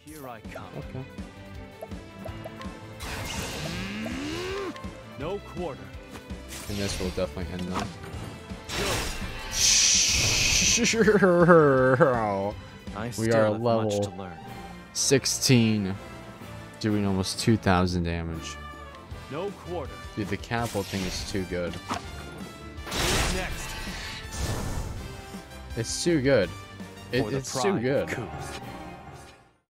Here I come. Okay. No quarter. And this will definitely end them. We are have much to level learn. 16, doing almost 2,000 damage. No quarter. Dude, the catapult thing is too good. Who's next? It's too good. For the It's too pride of good. Kuth.